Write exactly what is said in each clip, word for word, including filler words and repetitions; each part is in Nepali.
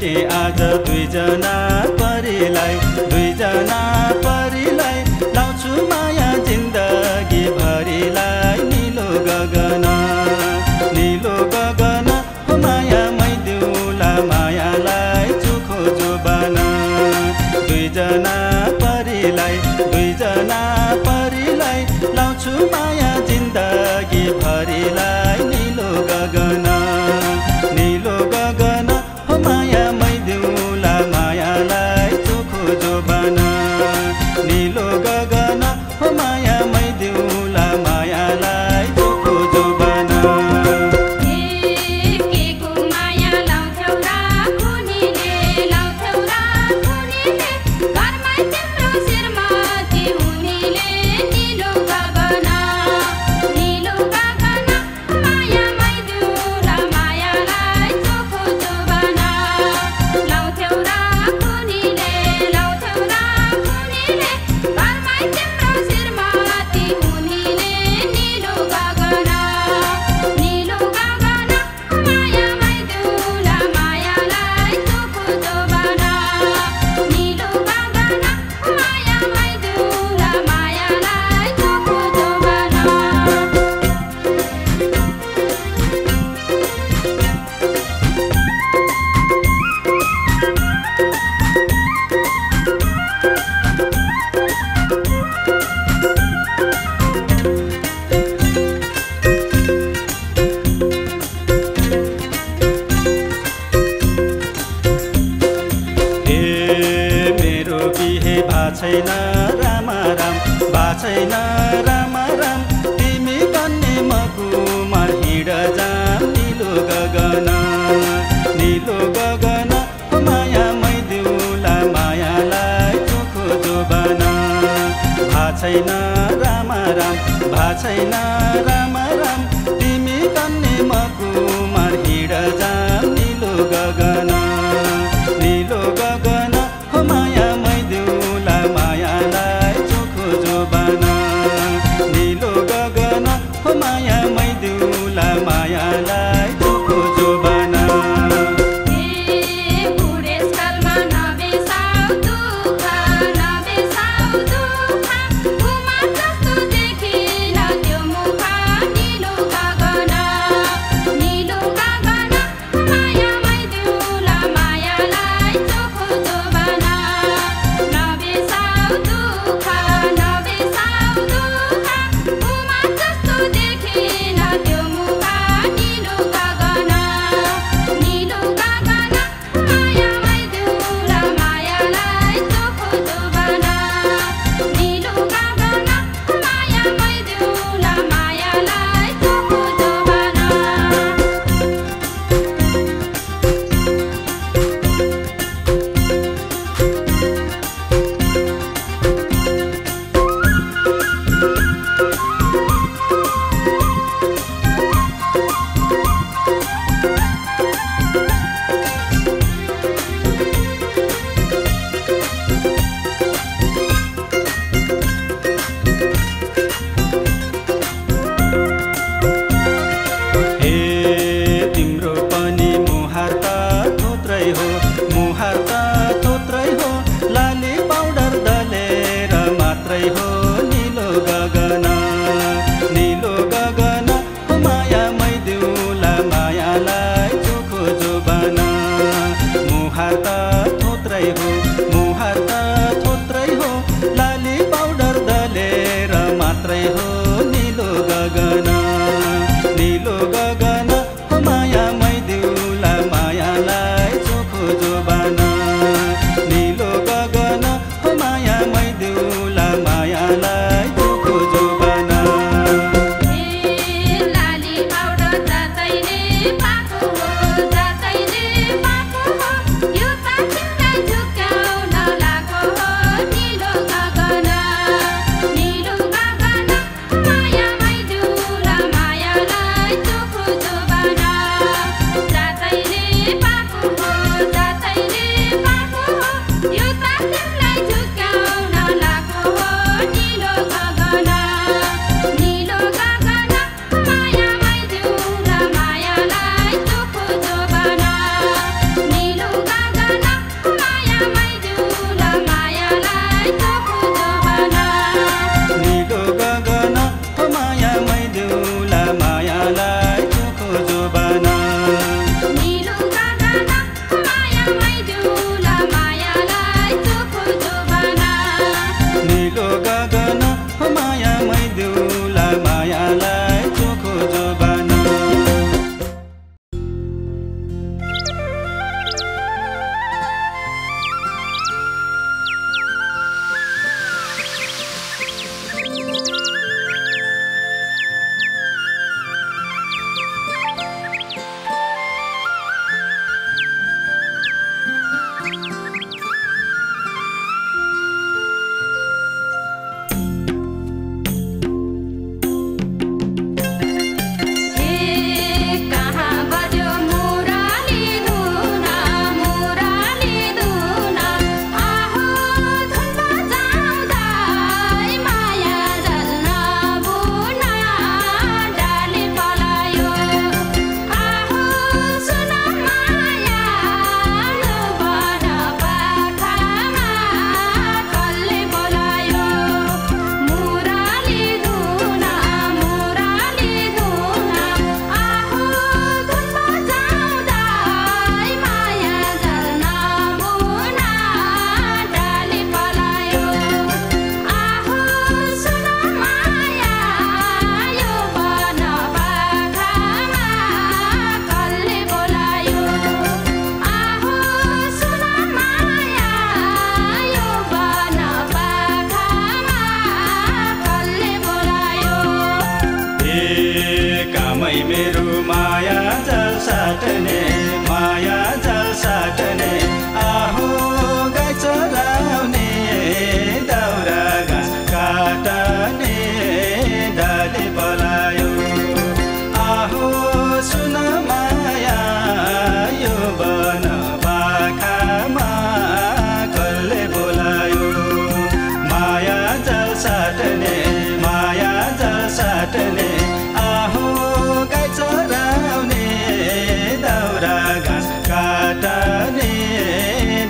भेटे आज दुईजना परिलाई दुईजना परिलाई लाउँछु माया जिन्दगी भरिलाई नीलो गगन नीलो गगन हो माया मै दिउला मायालाई चोखो जोबान दुईजना परिलाई दुईजना परिलाई लाउँछु माया जिन्दगी भरिलाई नीलो गगन नीलो गगन हो माया मै दिउला मायालाई चोखो जोबान नीलो गगन हो माया मै दिउला मायालाई चोखो जोबान छैन राम राम बा छैन राम राम तिमी बन्ने मकुमार हिँड जाम नीलो गगन नीलो गगन हो माया मै दिउला मायालाई चोखो जोबान भा छैन राम राम भा छैन राम राम तिमी बन्ने मकुमार हिँड जाम नीलो गगन नीलो गगन हो माया मै दिउला मायालाई चोखो जोबान नीलो गगन हो माया मै दिउला मायालाई चोखो जोबान नीलो गगन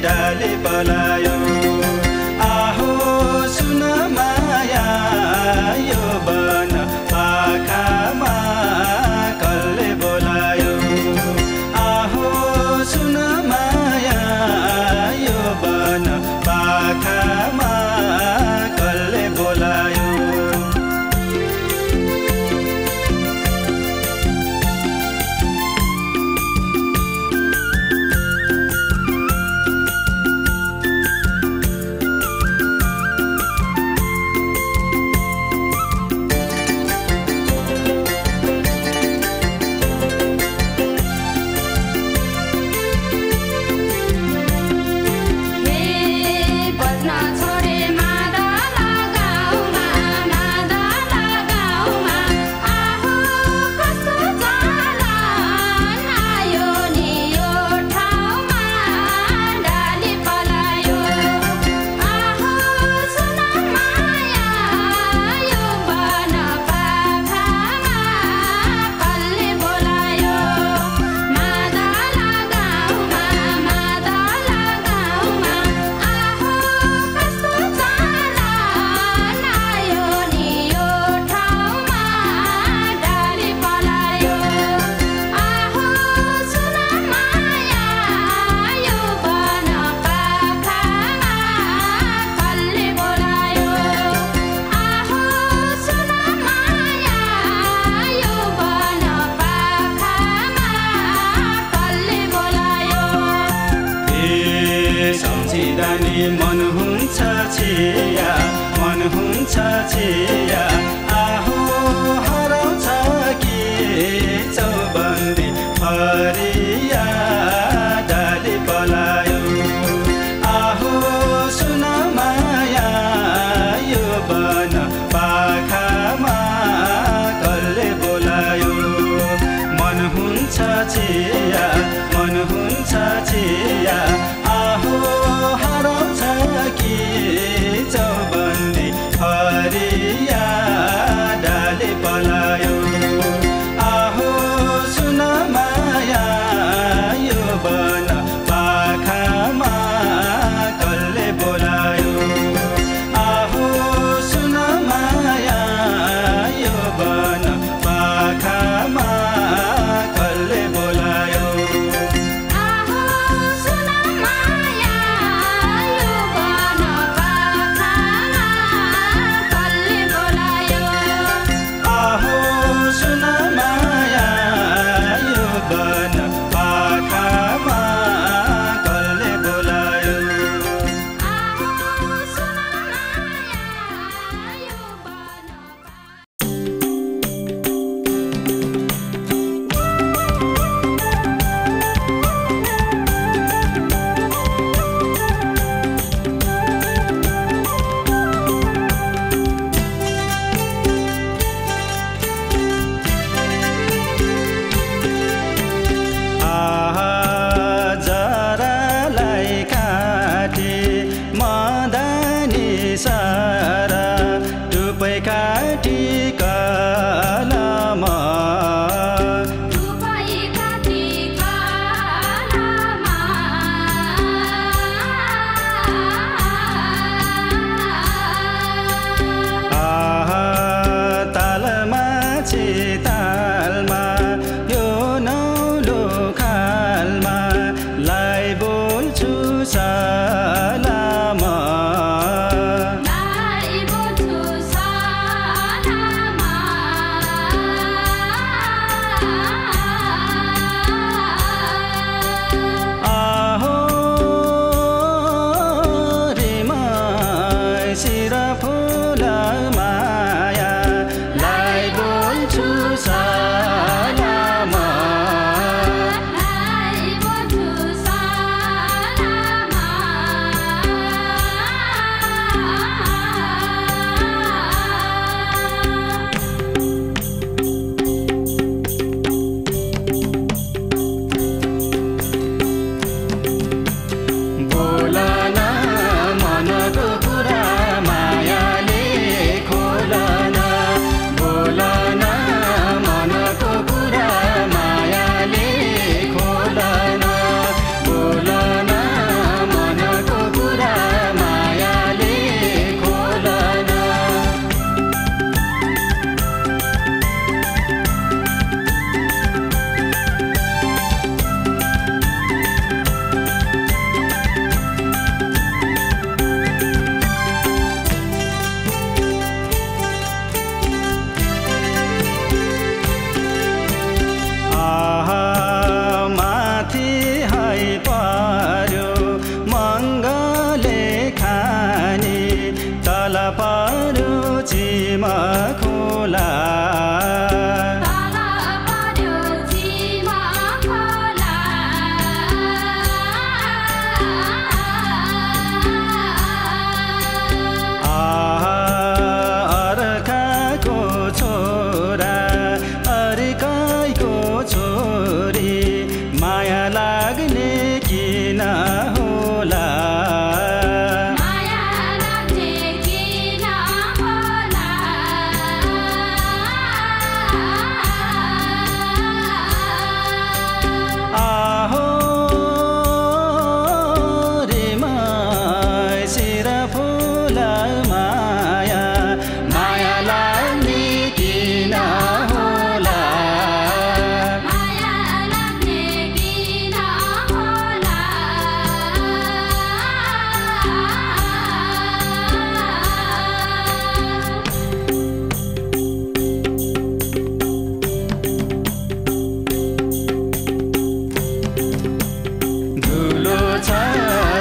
डाली पलायो आहो सुन माया यो बन पाखामा कसले बोलायो आहो सुन माया यो बन पाखामा कसले बोलायो सम्झिँदानी मन हुन्छ छिया मन हुन्छ छिया आहो हराउँछ कि चौबन्दी फरिया डाली पलायो आहो सुन माया यो बन पाखामा कसले बोलायो मन हुन्छ छिया मन हुन्छ छिया आहो हराउँछ कि चौबन्दी फरिया डाली पलायो आहो सुन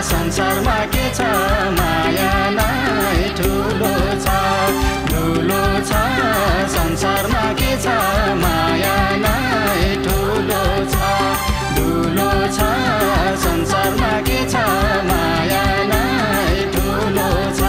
संसारमा के छ माया नै ठुलो छ ठुलो छ संसारमा के छ माया नै ठुलो छ ठुलो छ संसारमा के छ माया नै ठुलो छ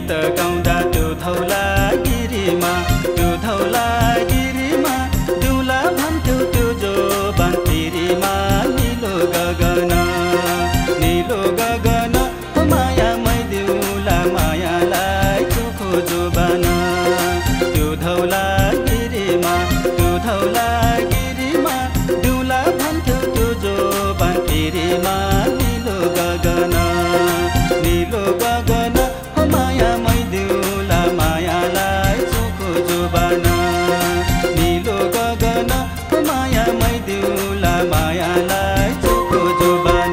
गीत गाउँदा त्यो धौला गिरीमा त्यो धौला गिरीमा दिउला भन्थ्यो त्यो जो बान्तिरीमा निलो गगन निलो गगन हो मायामै दिउला मायालाई चोखो जोबान त्यो धौला गिरीमा त्यो धौला गिरीमा दिउला भन्थ्यो त्यो जो बान्तिरीमा निलो गगन निलो गगन हो मायामै दिउला मायालाई चोखो जोबान निलो गगन हो मायामै दिउला मायालाई चोखो जोबान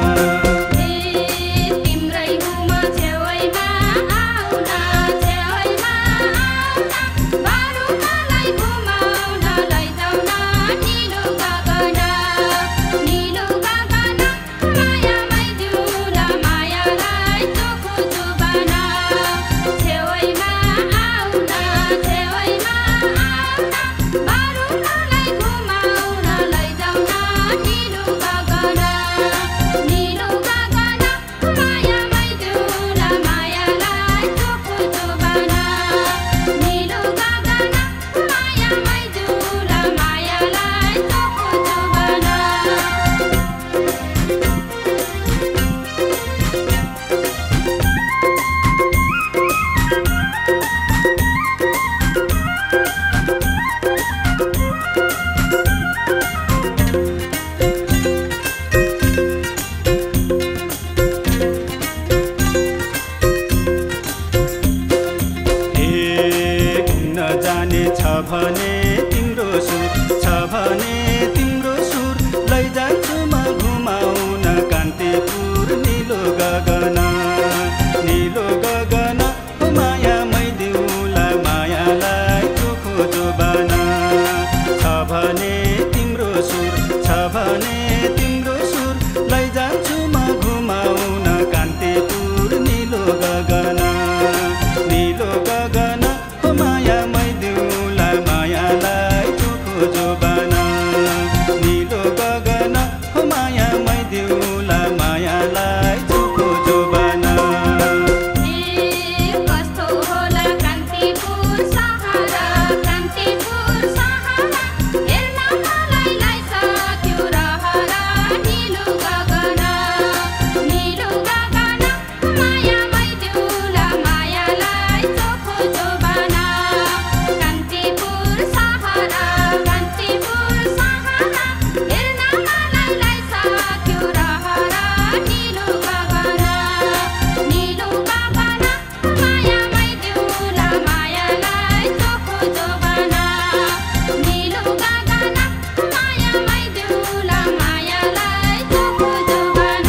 छ भने तिम्रो सुर छ भने तिम्रो सुर लैजान्छु म घुमाउन कान्तिपुर निलो गगन निलो गगन हो मायामै दिउला मायालाई चोखो जोबान छ भने तिम्रो सुर छ भने तिम्रो सुर लैजान्छु म घुमाउन कान्तिपुर निलो गगन निलो गगन हो मायामै दिउला मायालाई चोखो जोबान निलो गगन हो मायामै दिउला मायालाई चोखो जोबान कस्तो होला कान्तिपुर सहारा कान्तिपुर सहारा हेर्न मलाई लाइसक्यो रहरा निलो गगन निलो गगन मायामै दिउला मायालाई चोखो जोबान कान्तिपुर सहारा कान्तिपुर सहारा हेर्न मलाई लाइसक्यो रहरा निलो गगन निलो गगन मायामै दिउला मायालाई चोखो जोबान निलो गगन मायामै दिउला मायालाई चोखो जोबान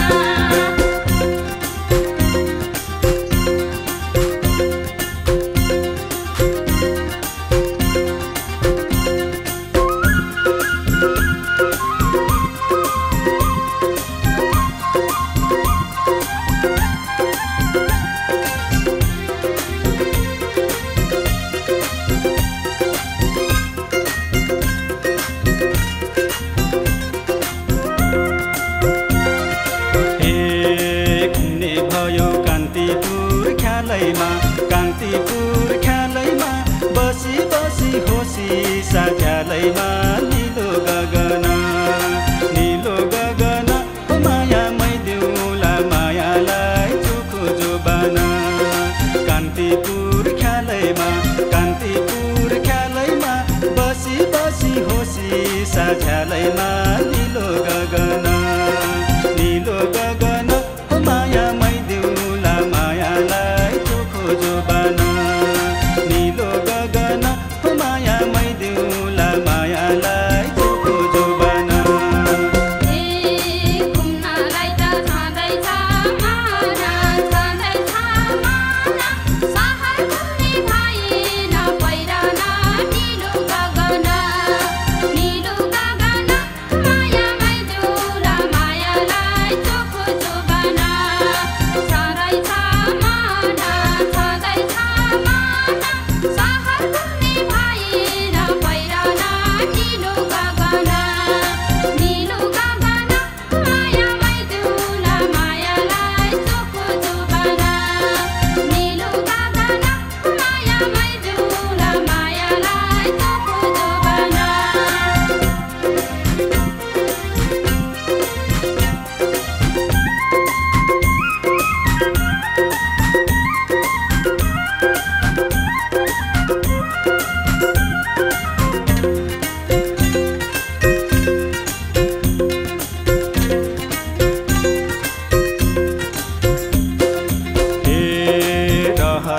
घुम्ने भयो कान्तिपुर ख्यालैमा कान्तिपुर ख्यालैमा बसी बसी होसी साझ्यालैमा निलो गगन निलो गगन हो मायामै दिउला मायालाई चोखो जोबान कान्तिपुर ख्यालैमा कान्तिपुर ख्यालैमा बसी बसी होसी साझ्यालैमा निलो गगन निलो गगन हो मायामै दिउला मायालाई चोखो जोबान निलो गगन हो मायामै दिउला मायालाई चोखो जोबान घुम्नलाई त छँदैछ माना छँदैछ माना सहर घुम्ने भएन पहिरन निलो गगन निलो गगन मायामै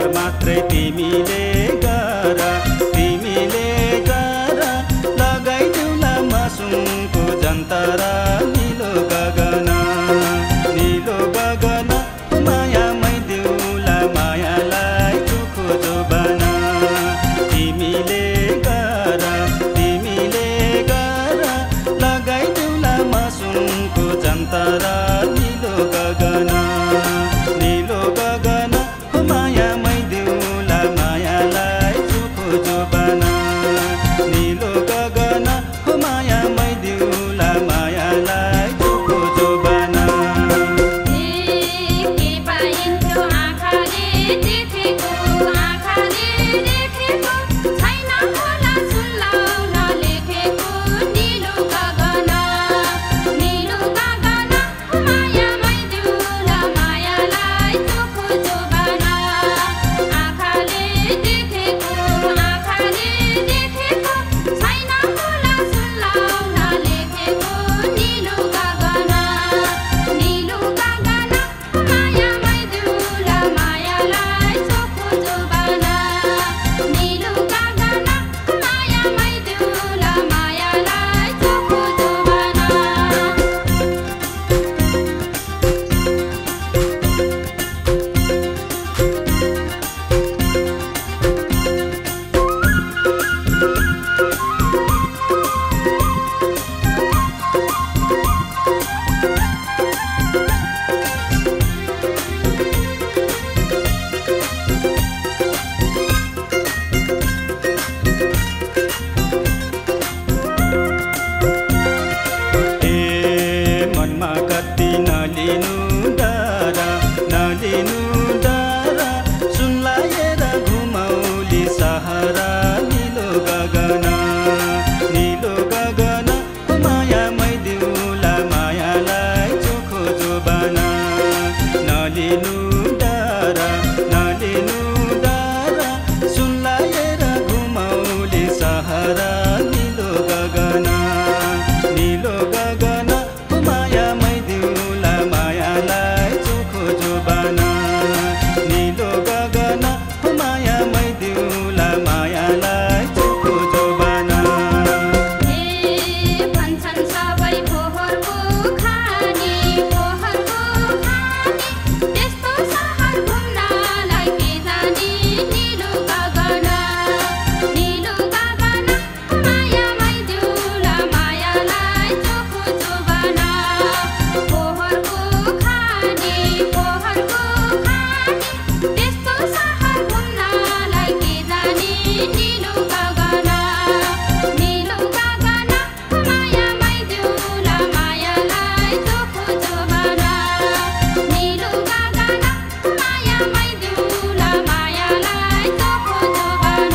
सहर मात्रै तिमीले गर तिमीले गर लगाइदेऊला मासुङको जन्तरा निलो गगन निलो गगन मायामै देऊला मायालाई चोखो जोबान तिमीले गर तिमीले गर लगाइदेऊला मासुङको जन्तरा निलो गगन निलो गगन मायामै देऊला मायालाई चोखो जोबान निलो गगन मायामै देऊला मायालाई चोखो जोबान के पाइन्थ्यो आँखाले देखेको आँखाले देखेको छैन होला सुन्लाउन लेखेको निलो गगन निलो गगन मायामै देऊला मायालाई चोखो जोबान आँखाले देखेको आँखाले देखेको छैन होला सुन्लाउन लेखेको निलो गगन निलो गगन मायामै देऊला मायालाई चोखो जोबान निलो गगन मायामै देऊला मायालाई चोखो जोबान ए मनमा कति नलिनु डर नलिनु डर सुनलाएर घुमौली सहरा निलो गगन निलो गगन मायामै देऊला मायालाई चोखो जोबान नलिनु डर नलिनु डर सुनलाएर घुमौली सहरा निलो गगन निलो गगन मायामै देऊला मायालाई चोखो जोबान निलो गगन मायामै देऊला मायालाई चोखो जोबान ए भन्छन् सबै पोहोरको खानी पोहोरको खानी त्यस्तो सहर घुम्नलाई के जाने निलो गगन निलो गगन मायामै देऊला मायालाई चोखो जोबान पोहोरको खानी पोहोरको खानी त्यस्तो सहर घुम्नलाई के जाने निलो गगन निलो गगन मायामै देऊला मायालाई चोखो जोबान निलो गगन मायामै देऊला मायालाई चोखो जोबान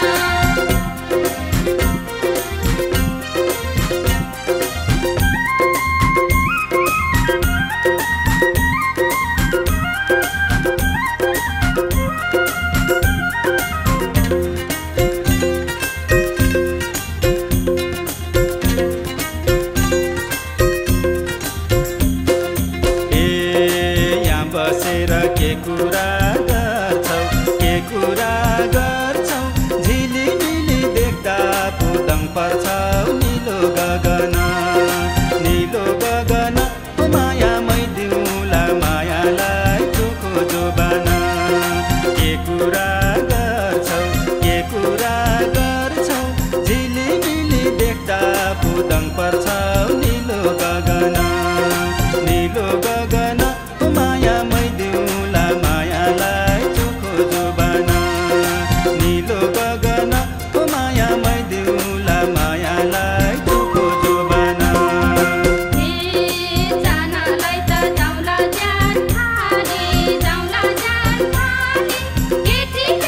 ए यहाँ बसेर के कुरा गर्छौ के कुरा गर्छौ झिलिमिली देख्दा पुदङ पर्छौ निलो गगन निलो गगन मायामै देऊला मायालाई चोखो जोबान के कुरा गर्छौ के कुरा गर्छौ झिलिमिली देख्दा पुदङ पर्छौ निलो गगन निलो गगन मायामै देऊला मायालाई चोखो जोबान निलो गगन मायामै देऊला मायालाई चोखो जोबान ए जानलाई त जाउँला ज्यान थाले जाउँला ज्यान थाले केटी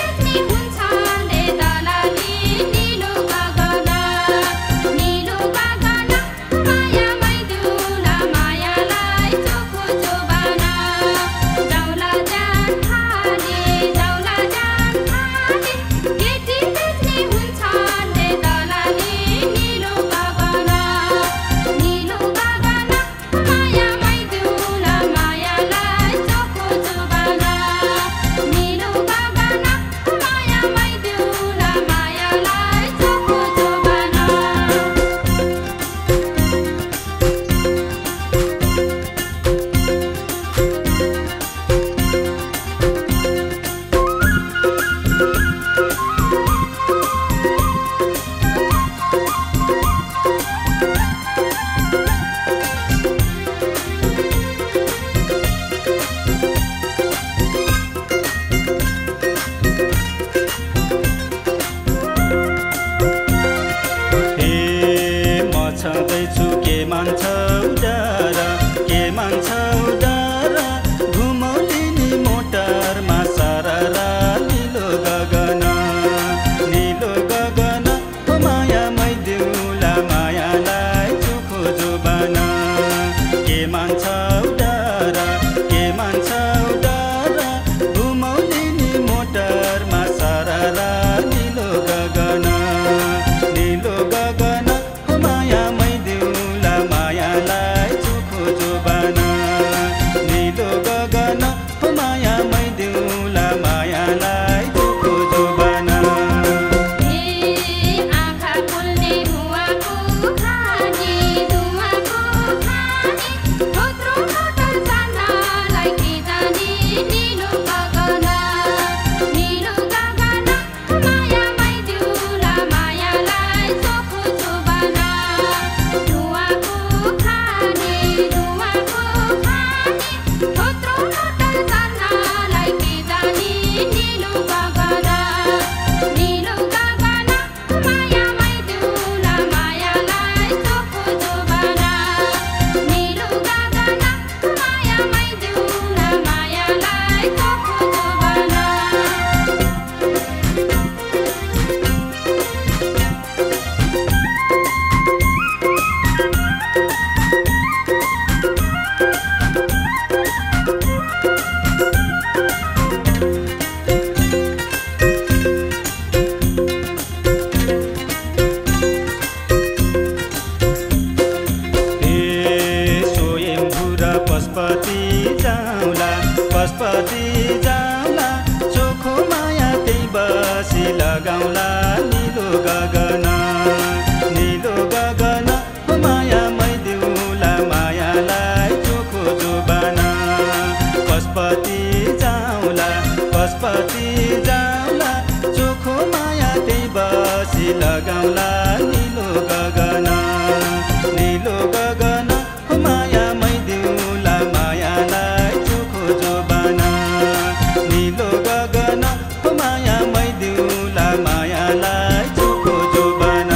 लगाउला नीलो गगन नीलो गगन माया मै दिउला मायालाई चोखो जोबान नीलो गगन माया मै दिउला मायालाई चोखो जोबान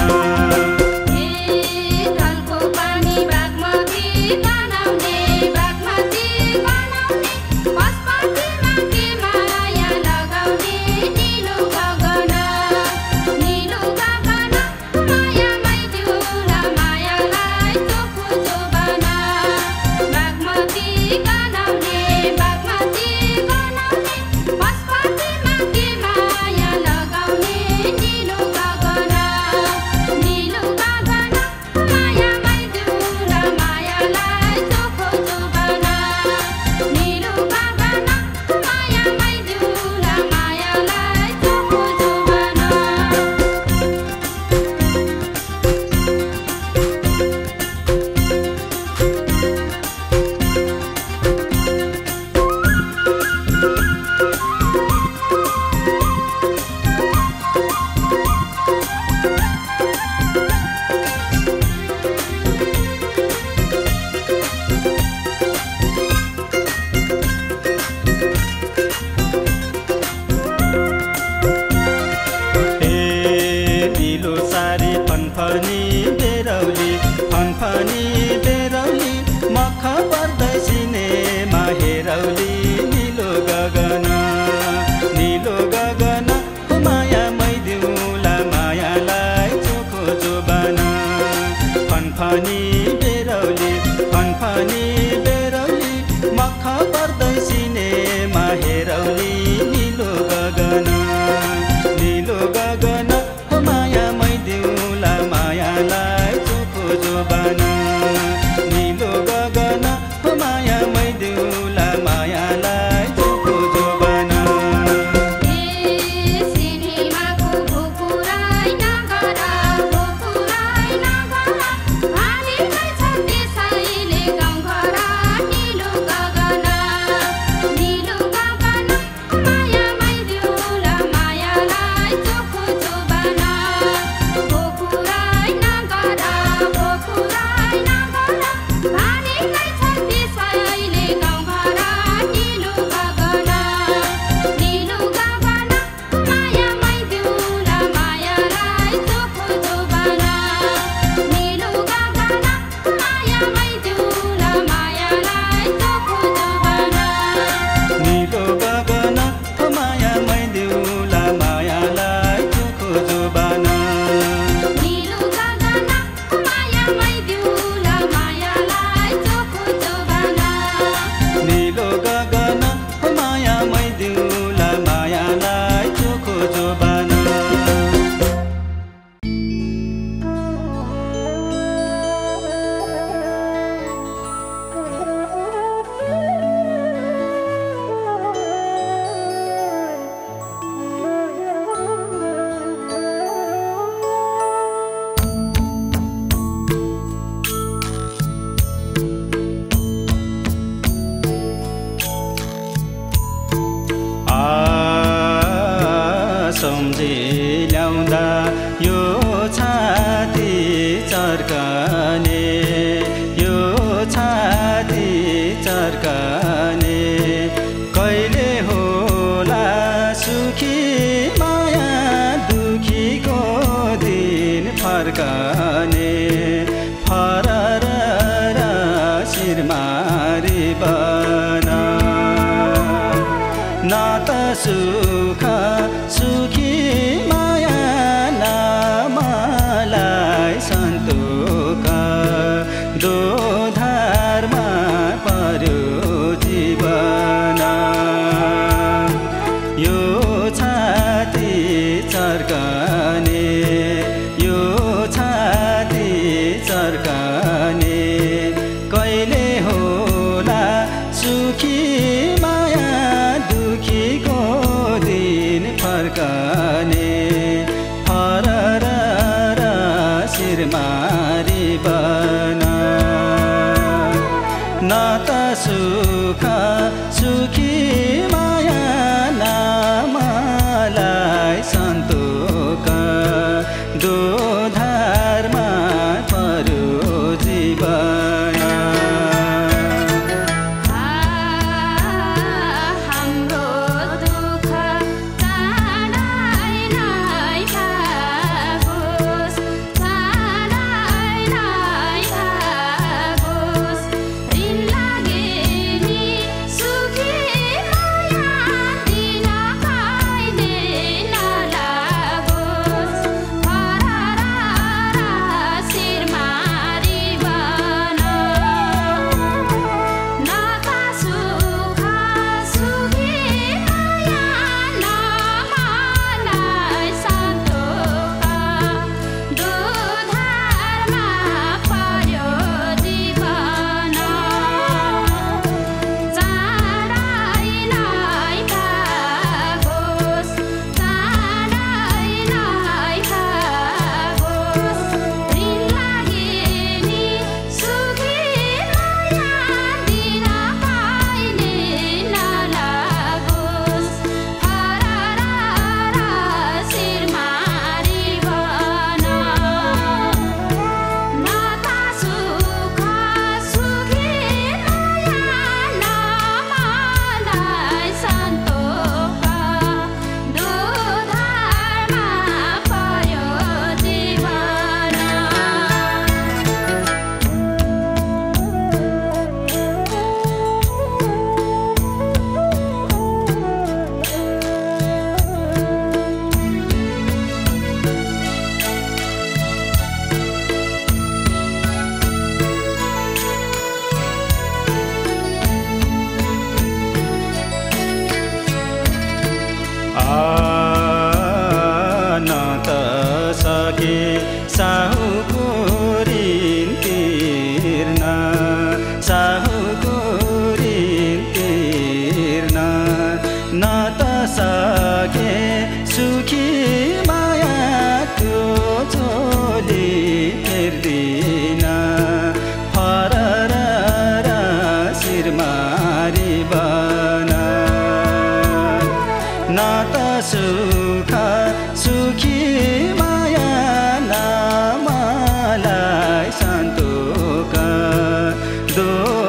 फनफनी बेरौली फनफनी बेरौली मख पर्दै सिनेमा हेरौली नीलो गगन नीलो गगन माया मै दिउला मायालाई चोखो जोबान फनफनी बेरौली फनफनी बेरौली मख पर्दै सिनेमा हेरौली नीलो गगन नीलो गगन माया मै दिउला मायालाई चोखो जोबान नीलो गगन माया मै दिउला मायालाई चोखो जोबान सम्झी ल्याउँदा यो छाती चर्कने यो छाती चर्कने कहिले होला सुख सुखी माया दुखीको दिन फर्कने फरर शिरमारी बना न त सुख सुखी माया न मलाई सन्तोक दोधारमा पर्यो जीवन यो छाती चर्कने यो छाती चर्कने कहिले होला सुखी माया दुखीको दिन फर्कने फरर शिरमारी बना न त सुख सुखी माया न मलाई सन्तोक दोधारमा पर्यो जीवन हाम्रो दुःख चाँडै नै भागोस् चाँडै नै भागोस् ऋण लागे नि सुखी माया दिन पाइने नलागोस् फरर शिरमारी बन न त सुख सुखी माया न मलाई सन्तोक दोधारमा पर्यो जीवन चाँडै नै भागोस् चाँडै नै भागोस् ऋण लागे नि सुखी माया दिन पाइने नलागोस् फरर शिरमारी बन न त सुख सुखी माया न मलाई सन्तोक दोधारमा पर्यो जीवन न त सके साहुको ऋण तिर्न साहुको ऋण तिर्न न त सके सुखी माया त्यो चोली फेर्दिन फरर शिरमारी बना न त सुख सुखी माया न मलाई सन्तोक दो